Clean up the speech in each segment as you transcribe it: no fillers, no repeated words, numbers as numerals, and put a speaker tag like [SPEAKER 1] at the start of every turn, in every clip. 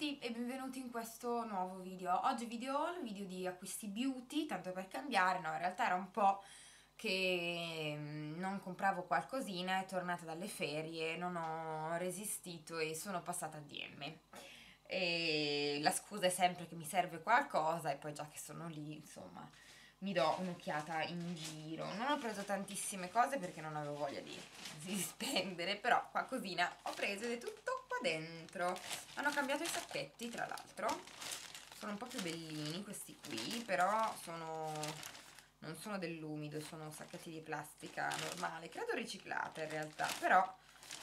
[SPEAKER 1] tutti e benvenuti in questo nuovo video. Oggi video haul, video di acquisti beauty, tanto per cambiare. No, in realtà era un po' che non compravo qualcosina, è tornata dalle ferie, non ho resistito e sono passata a DM. E la scusa è sempre che mi serve qualcosa e poi già che sono lì, insomma, mi do un'occhiata in giro. Non ho preso tantissime cose perché non avevo voglia di spendere, però qualcosina ho preso ed è tutto qua dentro. Hanno cambiato i sacchetti, tra l'altro. Sono un po' più bellini questi qui, però non sono dell'umido, sono sacchetti di plastica normale, credo riciclata in realtà, però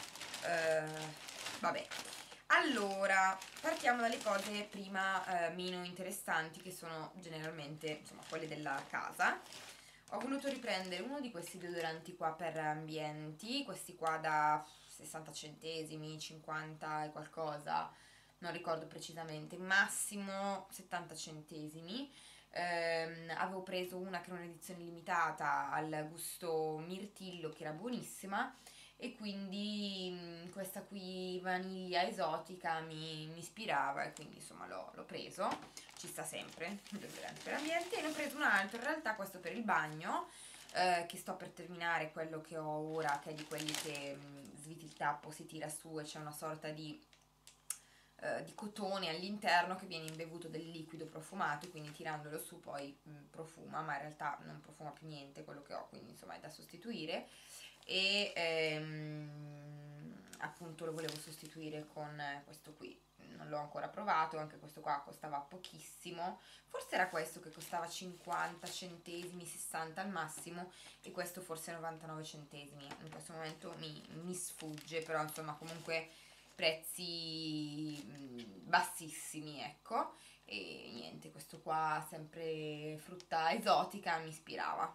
[SPEAKER 1] vabbè. Allora, partiamo dalle cose prima meno interessanti, che sono generalmente, insomma, quelle della casa. Ho voluto riprendere uno di questi deodoranti qua per ambienti, questi qua da 60 centesimi, 50 e qualcosa, non ricordo precisamente, massimo 70 centesimi. Avevo preso una che era un'edizione limitata al gusto mirtillo, che era buonissima, e quindi questa qui vaniglia esotica mi ispirava e quindi insomma l'ho preso. Ci sta sempre il deodorante per ambiente. E ne ho preso un altro, in realtà questo per il bagno, che sto per terminare, quello che ho ora, che è di quelli che sviti il tappo, si tira su e c'è una sorta di cotone all'interno che viene imbevuto del liquido profumato, quindi tirandolo su poi profuma, ma in realtà non profuma più niente quello che ho, quindi insomma è da sostituire. E appunto lo volevo sostituire con questo qui, non l'ho ancora provato, anche questo qua costava pochissimo, forse era questo che costava 50 centesimi, 60 al massimo, e questo forse 99 centesimi, in questo momento mi sfugge, però insomma comunque prezzi bassissimi, ecco. E niente, questo qua sempre frutta esotica mi ispirava.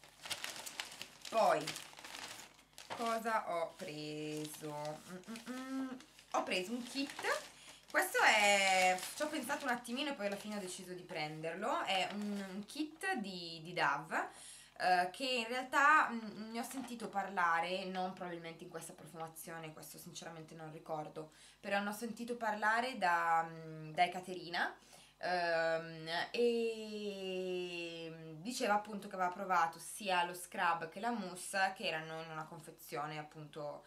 [SPEAKER 1] Poi cosa ho preso? Ho preso un kit. Questo è, ci ho pensato un attimino e poi alla fine ho deciso di prenderlo. È un kit di Dove, che in realtà ne ho sentito parlare, non probabilmente in questa profumazione, questo sinceramente non ricordo, però ne ho sentito parlare da Ekaterina, e diceva appunto che aveva provato sia lo scrub che la mousse, che erano in una confezione appunto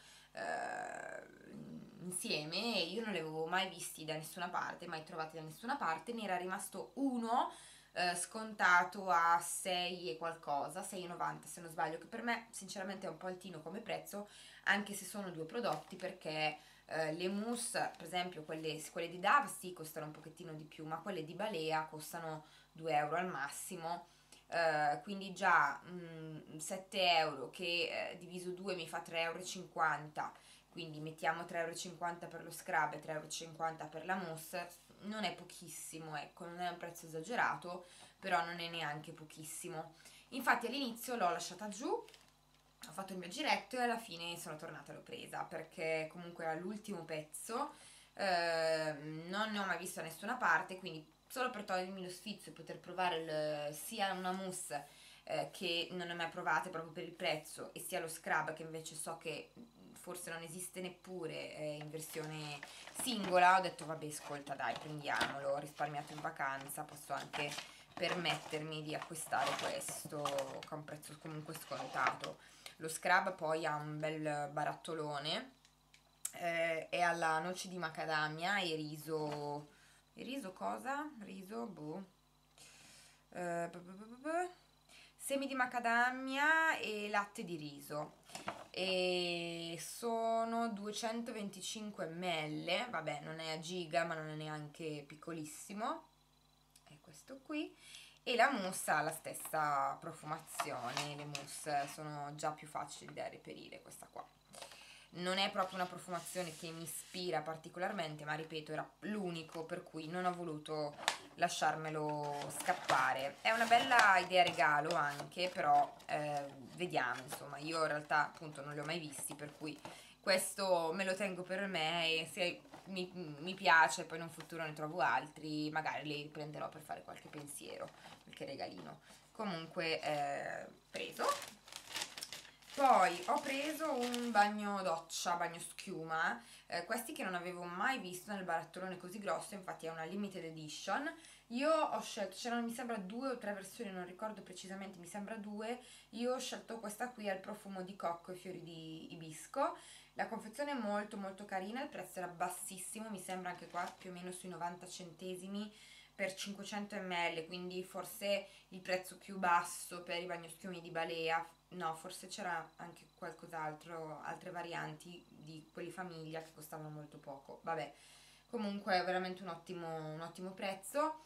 [SPEAKER 1] insieme, e io non li avevo mai visti da nessuna parte, mai trovati da nessuna parte. Ne era rimasto uno scontato a 6 e qualcosa, 6,90 se non sbaglio, che per me sinceramente è un po' altino come prezzo, anche se sono due prodotti, perché le mousse, per esempio quelle di Dove sì, costano un pochettino di più, ma quelle di Balea costano 2 euro al massimo. Quindi già 7 euro che diviso 2 mi fa 3,50 euro, quindi mettiamo 3,50 euro per lo scrub e 3,50 euro per la mousse, non è pochissimo, ecco, non è un prezzo esagerato, però non è neanche pochissimo. Infatti all'inizio l'ho lasciata giù, ho fatto il mio giretto e alla fine sono tornata e l'ho presa, perché comunque era l'ultimo pezzo, non ne ho mai visto da nessuna parte, quindi solo per togliermi lo sfizio e poter provare sia una mousse che non ne ho mai provate proprio per il prezzo, e sia lo scrub che invece so che forse non esiste neppure in versione singola, ho detto vabbè, ascolta, dai, prendiamolo, ho risparmiato in vacanza, posso anche permettermi di acquistare questo che ha un prezzo comunque scontato. Lo scrub poi ha un bel barattolone, è alla noce di macadamia e riso. E riso cosa? Riso, boh. Semi di macadamia e latte di riso. E sono 225 ml, vabbè, non è a giga, ma non è neanche piccolissimo. È questo qui. E la mousse ha la stessa profumazione, le mousse sono già più facili da reperire, questa qua. Non è proprio una profumazione che mi ispira particolarmente, ma ripeto, era l'unico, per cui non ho voluto lasciarmelo scappare. È una bella idea regalo anche, però vediamo, insomma, io in realtà appunto non li ho mai visti, per cui questo me lo tengo per me, e se mi piace poi in un futuro ne trovo altri, magari li prenderò per fare qualche pensiero, qualche regalino. Comunque preso. Poi ho preso un bagno doccia, bagno schiuma, questi che non avevo mai visto nel barattolone così grosso, infatti è una limited edition. Io ho scelto, c'erano mi sembra 2 o 3 versioni, non ricordo precisamente, mi sembra 2. Io ho scelto questa qui al profumo di cocco e fiori di ibisco. La confezione è molto molto carina, il prezzo era bassissimo, mi sembra anche qua più o meno sui 90 centesimi per 500 ml, quindi forse il prezzo più basso per i bagnoschiumi di Balea. No, forse c'era anche qualcos'altro, altre varianti di quelli famiglia che costavano molto poco. Vabbè, comunque è veramente un ottimo prezzo.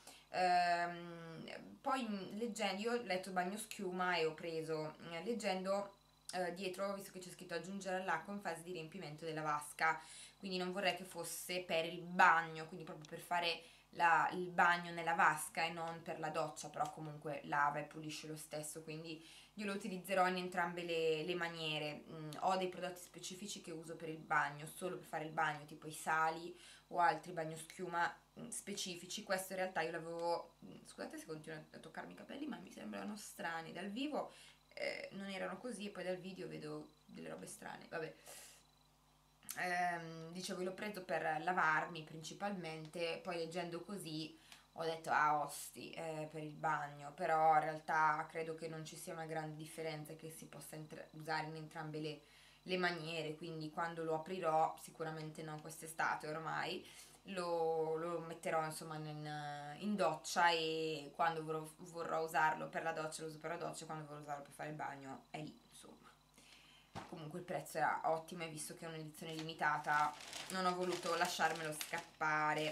[SPEAKER 1] Poi leggendo, io ho letto bagno schiuma e ho preso, leggendo dietro, ho visto che c'è scritto aggiungere all'acqua in fase di riempimento della vasca, quindi non vorrei che fosse per il bagno, quindi proprio per fare il bagno nella vasca e non per la doccia, però comunque lava e pulisce lo stesso, quindi io lo utilizzerò in entrambe le maniere. Ho dei prodotti specifici che uso per il bagno, solo per fare il bagno, tipo i sali o altri bagnoschiuma specifici. Questo in realtà io l'avevo, scusate se continuo a toccarmi i capelli, ma mi sembrano strani dal vivo, non erano così, e poi dal video vedo delle robe strane, vabbè. Dicevo, l'ho preso per lavarmi principalmente, poi leggendo così ho detto ah osti, per il bagno, però in realtà credo che non ci sia una grande differenza, che si possa usare in entrambe le maniere, quindi quando lo aprirò, sicuramente non quest'estate ormai, lo metterò insomma in doccia, e quando vorrò usarlo per la doccia lo uso per la doccia, quando vorrò usarlo per fare il bagno è lì, insomma. Comunque il prezzo era ottimo, e visto che è un'edizione limitata non ho voluto lasciarmelo scappare.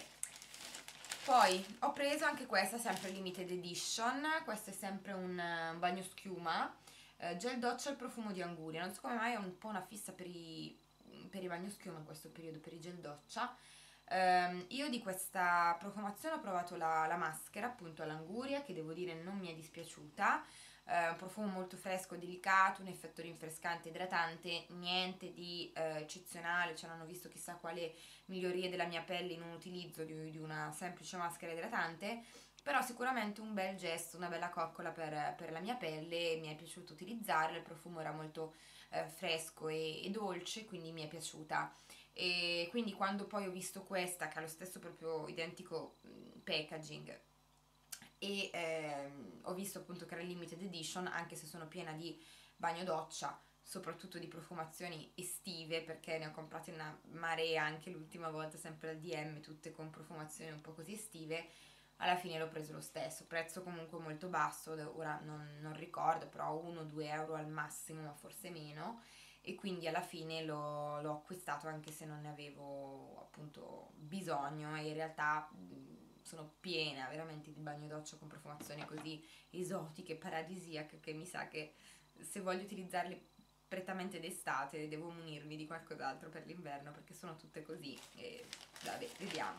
[SPEAKER 1] Poi ho preso anche questa, sempre limited edition. Questo è sempre un bagno schiuma, gel doccia al profumo di anguria. Non so come mai ho un po' una fissa per i bagno schiuma in questo periodo, per i gel doccia. Io di questa profumazione ho provato la maschera appunto all'anguria, che devo dire non mi è dispiaciuta. Un profumo molto fresco, delicato, un effetto rinfrescante, idratante, niente di eccezionale, cioè non ho visto chissà quale migliorie della mia pelle in un utilizzo di una semplice maschera idratante, però sicuramente un bel gesto, una bella coccola per la mia pelle. Mi è piaciuto utilizzarla, il profumo era molto fresco e dolce, quindi mi è piaciuta. E quindi quando poi ho visto questa, che ha lo stesso proprio identico packaging, e ho visto appunto che era limited edition, anche se sono piena di bagno doccia, soprattutto di profumazioni estive, perché ne ho comprate una marea anche l'ultima volta, sempre al DM, tutte con profumazioni un po' così estive. Alla fine l'ho preso lo stesso, prezzo comunque molto basso, ora non ricordo, però 1-2 euro al massimo, ma forse meno, e quindi alla fine l'ho acquistato anche se non ne avevo appunto bisogno, e in realtà sono piena veramente di bagno doccia con profumazioni così esotiche, paradisiache, che mi sa che se voglio utilizzarle prettamente d'estate devo munirmi di qualcos'altro per l'inverno, perché sono tutte così, e vabbè, vediamo.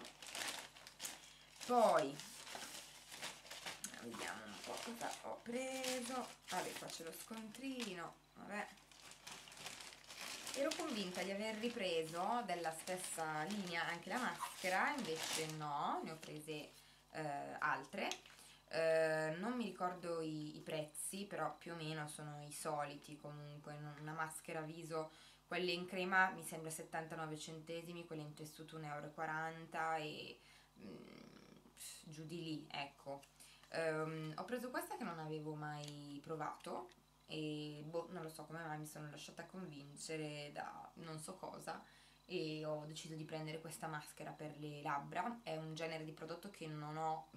[SPEAKER 1] Poi vediamo un po' cosa ho preso. Vabbè, qua c'è lo scontrino, vabbè. Ero convinta di aver ripreso della stessa linea anche la maschera, invece no, ne ho prese altre. Non mi ricordo i prezzi, però più o meno sono i soliti. Comunque una maschera viso, quelle in crema mi sembra 79 centesimi, quelle in tessuto 1,40 euro, e giù di lì, ecco. Ho preso questa che non avevo mai provato, e boh, non lo so come mai mi sono lasciata convincere da non so cosa, e ho deciso di prendere questa maschera per le labbra. È un genere di prodotto che non ho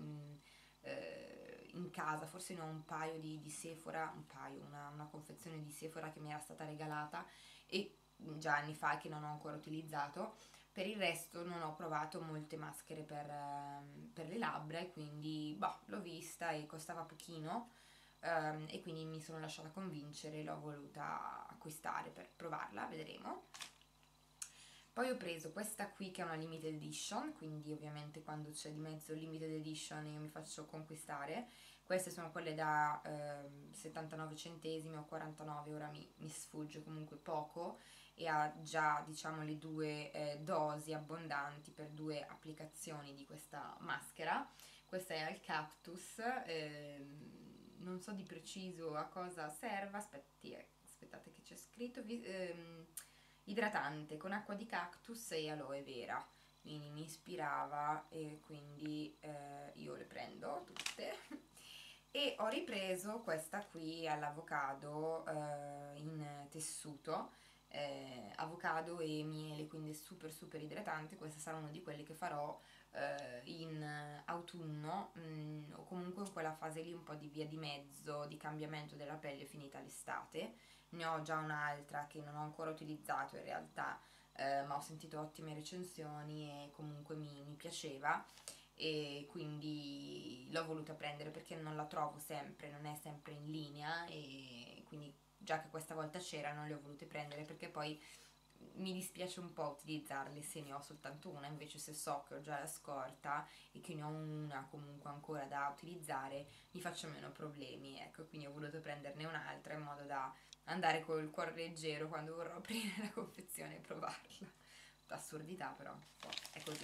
[SPEAKER 1] in casa, forse ne ho un paio di Sephora, una confezione di Sephora che mi era stata regalata, e già anni fa, che non ho ancora utilizzato. Per il resto non ho provato molte maschere per le labbra, e quindi boh, l'ho vista e costava pochino, e quindi mi sono lasciata convincere, l'ho voluta acquistare per provarla, vedremo. Poi ho preso questa qui che è una limited edition, quindi ovviamente quando c'è di mezzo limited edition io mi faccio conquistare. Queste sono quelle da 79 centesimi o 49, ora mi sfugge, comunque poco, e ha già diciamo le due dosi abbondanti per 2 applicazioni di questa maschera. Questa è al cactus, non so di preciso a cosa serva, aspettate che c'è scritto, idratante con acqua di cactus e aloe vera, quindi mi ispirava e quindi io le prendo tutte. E ho ripreso questa qui all'avocado in tessuto, avocado e miele, quindi super super idratante. Questa sarà una di quelle che farò in autunno, o comunque in quella fase lì un po' di via di mezzo, di cambiamento della pelle finita l'estate. Ne ho già un'altra che non ho ancora utilizzato in realtà, ma ho sentito ottime recensioni e comunque mi piaceva, e quindi l'ho voluta prendere perché non la trovo sempre, non è sempre in linea, e quindi già che questa volta c'era non le ho volute prendere, perché poi mi dispiace un po' utilizzarle se ne ho soltanto una, invece se so che ho già la scorta e che ne ho una comunque ancora da utilizzare mi faccio meno problemi, ecco, quindi ho voluto prenderne un'altra in modo da andare col cuore leggero quando vorrò aprire la confezione e provarla. Assurdità, però è così.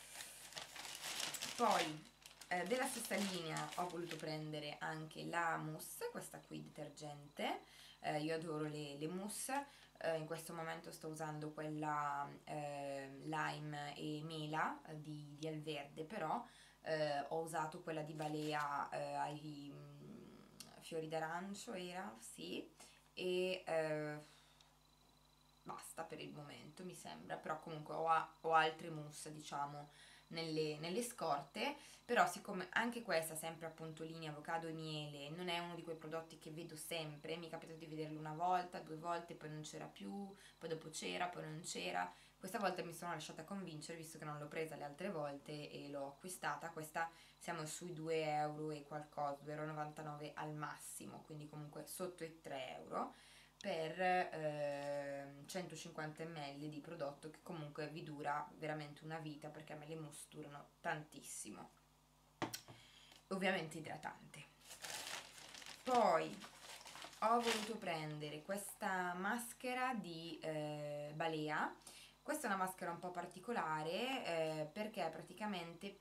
[SPEAKER 1] Poi della stessa linea ho voluto prendere anche la mousse, questa qui detergente. Io adoro le mousse. In questo momento sto usando quella lime e mela di Alverde, però ho usato quella di Balea ai fiori d'arancio, era, sì, e basta per il momento mi sembra, però comunque ho altre mousse, diciamo, nelle scorte. Però siccome anche questa sempre appunto linea avocado e miele non è uno di quei prodotti che vedo sempre, mi è capitato di vederlo una volta, due volte, poi non c'era più, poi dopo c'era, poi non c'era. Questa volta mi sono lasciata convincere, visto che non l'ho presa le altre volte, e l'ho acquistata. Questa siamo sui 2 euro e qualcosa, 2,99 € al massimo, quindi comunque sotto i 3 euro, per 150 ml di prodotto che comunque vi dura veramente una vita, perché a me le mousse durano tantissimo. Ovviamente idratante. Poi ho voluto prendere questa maschera di Balea. Questa è una maschera un po' particolare perché praticamente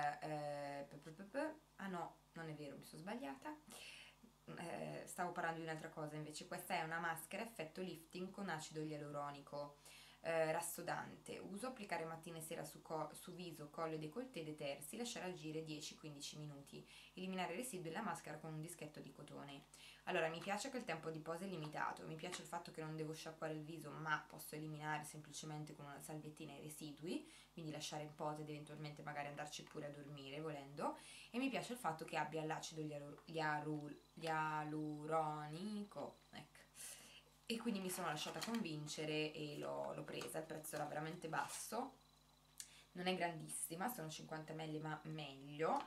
[SPEAKER 1] ah no, non è vero, mi sono sbagliata. Stavo parlando di un'altra cosa invece. Questa è una maschera effetto lifting con acido ialuronico rassodante. Uso: applicare mattina e sera su viso, collo e décolleté, detersi, lasciare agire 10-15 minuti, eliminare i residui della maschera con un dischetto di cotone. Allora, mi piace che il tempo di posa è limitato, mi piace il fatto che non devo sciacquare il viso, ma posso eliminare semplicemente con una salviettina i residui, quindi lasciare in posa ed eventualmente magari andarci pure a dormire volendo. E mi piace il fatto che abbia l'acido ialuronico, ecco. E quindi mi sono lasciata convincere e l'ho presa. Il prezzo era veramente basso, non è grandissima, sono 50 ml ma meglio,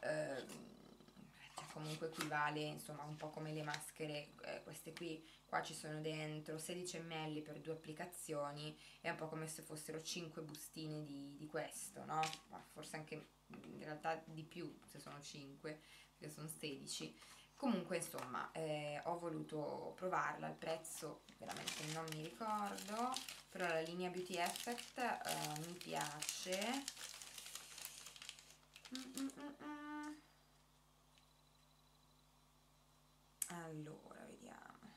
[SPEAKER 1] cioè comunque equivale insomma un po' come le maschere, queste qui. Qua ci sono dentro 16 ml per 2 applicazioni, è un po' come se fossero 5 bustine di questo, no? Ma forse anche in realtà di più se sono 5, perché sono 16. Comunque insomma ho voluto provarla. Il prezzo veramente non mi ricordo, però la linea Beauty Effect mi piace. Allora vediamo,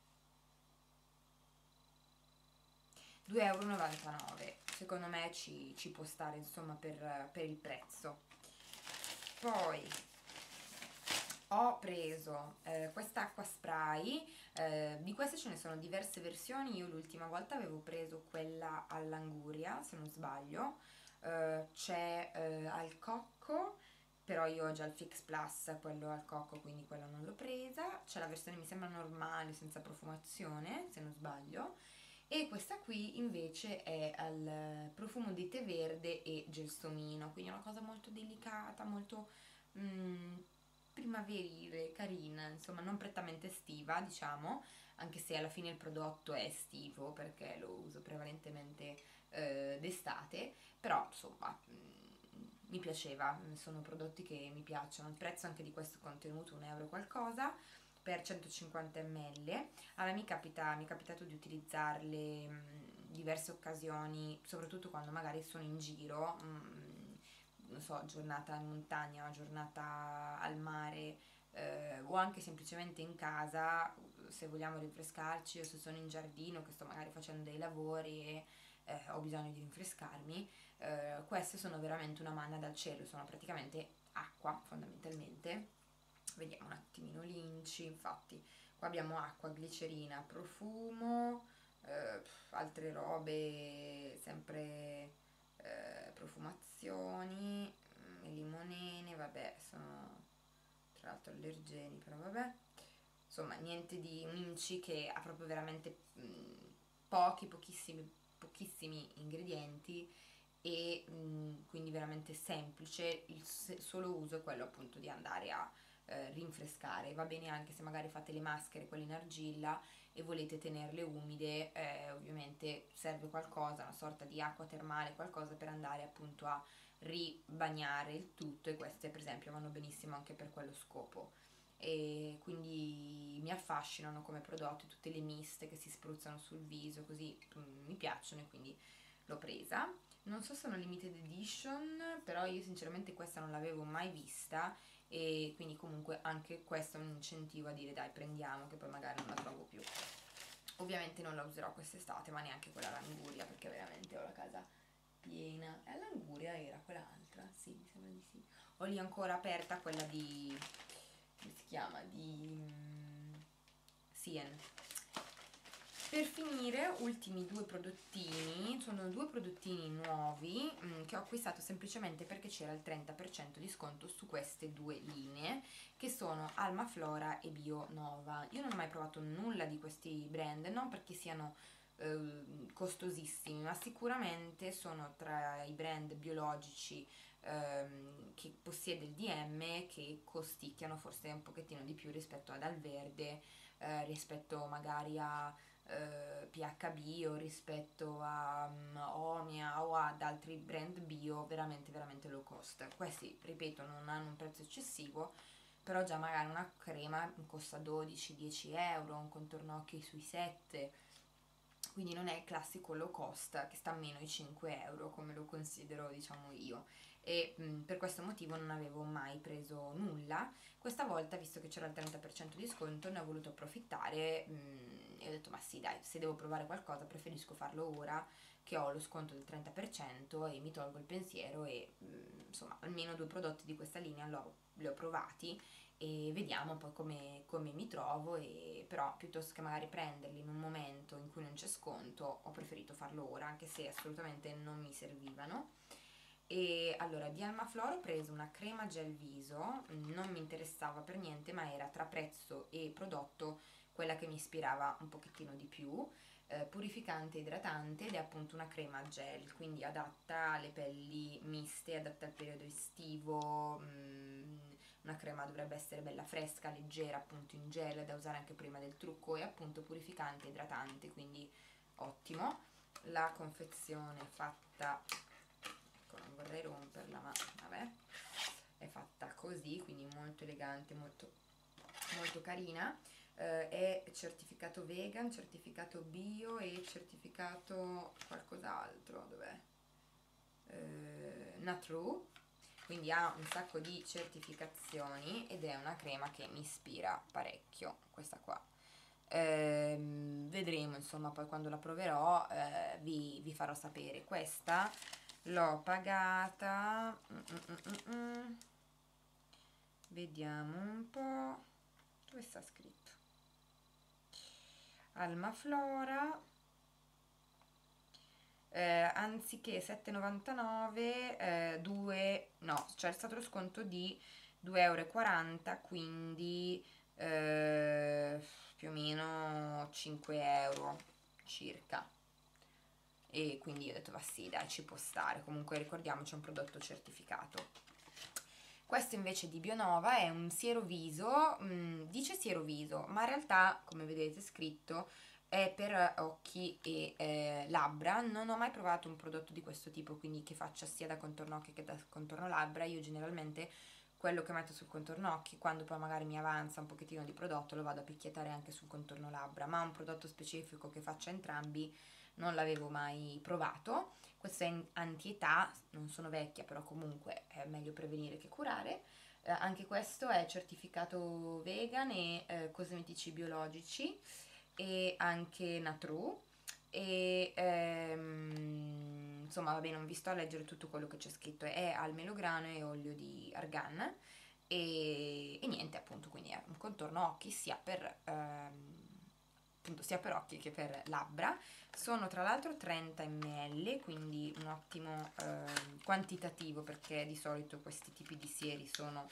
[SPEAKER 1] 2,99 €, secondo me ci può stare insomma per il prezzo. Poi ho preso quest'acqua spray, di queste ce ne sono diverse versioni. Io l'ultima volta avevo preso quella all'anguria, se non sbaglio. C'è al cocco, però io ho già il Fix Plus, quello al cocco, quindi quello non l'ho presa. C'è la versione mi sembra normale, senza profumazione, se non sbaglio. E questa qui invece è al profumo di tè verde e gelsomino, quindi è una cosa molto delicata, molto mm, primaverile, carina, insomma non prettamente estiva, diciamo, anche se alla fine il prodotto è estivo perché lo uso prevalentemente d'estate, però insomma mi piaceva, sono prodotti che mi piacciono. Il prezzo anche di questo contenuto, 1 euro qualcosa per 150 ml. A me mi è capitato di utilizzarle in diverse occasioni, soprattutto quando magari sono in giro, non so, giornata in montagna, giornata al mare, o anche semplicemente in casa, se vogliamo rinfrescarci o se sono in giardino che sto magari facendo dei lavori e ho bisogno di rinfrescarmi, queste sono veramente una manna dal cielo, sono praticamente acqua fondamentalmente. Vediamo un attimino l'inci, infatti qua abbiamo acqua, glicerina, profumo, altre robe, sempre profumazioni, limonene, vabbè, sono tra l'altro allergeni, però vabbè. Insomma, niente di un inci che ha proprio veramente pochissimi ingredienti e quindi veramente semplice. Il solo uso è quello appunto di andare a rinfrescare. Va bene anche se magari fate le maschere, quelle in argilla, e volete tenerle umide, ovviamente serve qualcosa, una sorta di acqua termale, qualcosa per andare appunto a ribagnare il tutto, e queste per esempio vanno benissimo anche per quello scopo. E quindi mi affascinano come prodotti tutte le miste che si spruzzano sul viso, così mi piacciono e quindi l'ho presa. Non so se sono limited edition, però io sinceramente questa non l'avevo mai vista, e quindi comunque anche questo è un incentivo a dire dai, prendiamo, che poi magari non la trovo più. Ovviamente non la userò quest'estate, ma neanche quella Languria, perché veramente ho la casa piena. E Languria era quell'altra? Sì, mi sembra di sì. Ho lì ancora aperta quella di, come si chiama? Di Sien. Per finire, ultimi due prodottini, sono due prodottini nuovi che ho acquistato semplicemente perché c'era il 30% di sconto su queste due linee, che sono Alma Flora e Bio Nova. Io non ho mai provato nulla di questi brand, non perché siano costosissimi, ma sicuramente sono tra i brand biologici che possiede il DM, che costicchiano forse un pochettino di più rispetto ad Alverde, rispetto magari a PH Bio, rispetto a Omia o ad altri brand bio veramente veramente low cost. Questi, ripeto, non hanno un prezzo eccessivo, però già magari una crema costa 12-10 euro, un contorno occhi sui 7, quindi non è il classico low cost che sta a meno di 5 euro come lo considero, diciamo, io. E per questo motivo non avevo mai preso nulla. Questa volta, visto che c'era il 30% di sconto, ne ho voluto approfittare e ho detto ma sì dai, se devo provare qualcosa preferisco farlo ora che ho lo sconto del 30% e mi tolgo il pensiero, e insomma almeno due prodotti di questa linea li ho provati e vediamo poi come mi trovo. E però piuttosto che magari prenderli in un momento in cui non c'è sconto, ho preferito farlo ora, anche se assolutamente non mi servivano. E allora di Alma Flora ho preso una crema gel viso, non mi interessava per niente, ma era tra prezzo e prodotto quella che mi ispirava un pochettino di più, purificante e idratante, ed è appunto una crema gel, quindi adatta alle pelli miste, adatta al periodo estivo. Una crema dovrebbe essere bella fresca, leggera, appunto in gel, da usare anche prima del trucco, e appunto purificante e idratante, quindi ottimo. La confezione è fatta, ecco, non vorrei romperla, ma vabbè, è fatta così, quindi molto elegante, molto carina. È certificato vegan, certificato bio e certificato qualcos'altro, dov'è? Natru, quindi ha un sacco di certificazioni ed è una crema che mi ispira parecchio, questa qua. Vedremo insomma poi quando la proverò, vi farò sapere. Questa l'ho pagata, vediamo un po', dove sta scritto? Alma Flora, anziché 7,99 no, c'è stato lo sconto di 2,40 euro, quindi più o meno 5 euro circa, e quindi ho detto va sì dai, ci può stare. Comunque ricordiamoci, è un prodotto certificato. Questo invece di Bionova è un siero viso, dice siero viso, ma in realtà, come vedete scritto, è per occhi e labbra. Non ho mai provato un prodotto di questo tipo, quindi che faccia sia da contorno occhi che da contorno labbra. Io generalmente quello che metto sul contorno occhi, quando poi magari mi avanza un pochettino di prodotto, lo vado a picchiettare anche sul contorno labbra, ma un prodotto specifico che faccia entrambi non l'avevo mai provato. Questa è anti-età, non sono vecchia, però comunque è meglio prevenire che curare. Anche questo è certificato vegan e cosmetici biologici e anche Natru e insomma vabbè non vi sto a leggere tutto quello che c'è scritto, è al melograno e olio di argan e niente appunto, quindi è un contorno occhi sia per appunto sia per occhi che per labbra. Sono tra l'altro 30 ml, quindi un ottimo quantitativo, perché di solito questi tipi di sieri sono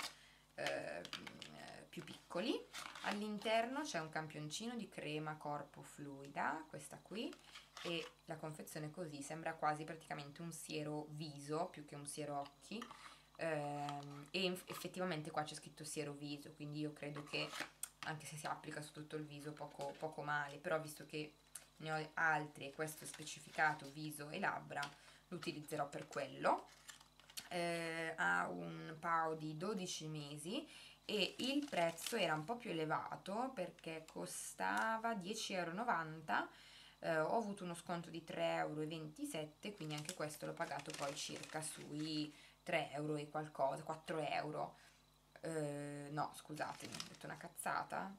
[SPEAKER 1] più piccoli. All'interno c'è un campioncino di crema corpo fluida, questa qui, e la confezione così sembra quasi praticamente un siero viso più che un siero occhi. Effettivamente qua c'è scritto siero viso, quindi io credo che anche se si applica su tutto il viso poco male, però visto che ne ho altri e questo è specificato viso e labbra, lo utilizzerò per quello. Ha un PAO di 12 mesi e il prezzo era un po' più elevato perché costava 10,90 €. Ho avuto uno sconto di 3,27 €, quindi anche questo l'ho pagato poi circa sui 3 euro e qualcosa, 4 euro. No, scusatemi, ho detto una cazzata.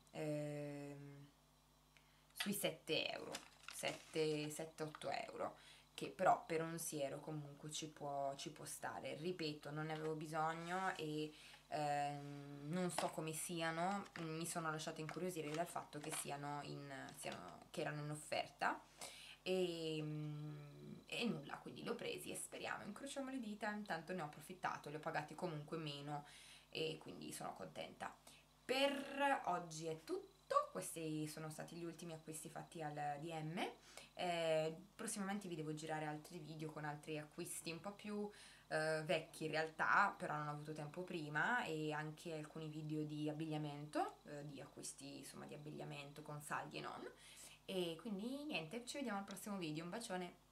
[SPEAKER 1] Sui 7 euro, 7-8 euro, che però per un siero comunque ci può stare. Ripeto, non ne avevo bisogno e non so come siano, mi sono lasciata incuriosire dal fatto che che erano in offerta e nulla, quindi li ho presi e speriamo, incrociamo le dita, intanto ne ho approfittato, li ho pagati comunque meno e quindi sono contenta. Per oggi è tutto, questi sono stati gli ultimi acquisti fatti al DM. Prossimamente vi devo girare altri video con altri acquisti un po' più vecchi in realtà, però non ho avuto tempo prima, e anche alcuni video di abbigliamento, di acquisti insomma di abbigliamento con saldi e non. E quindi niente, ci vediamo al prossimo video, un bacione!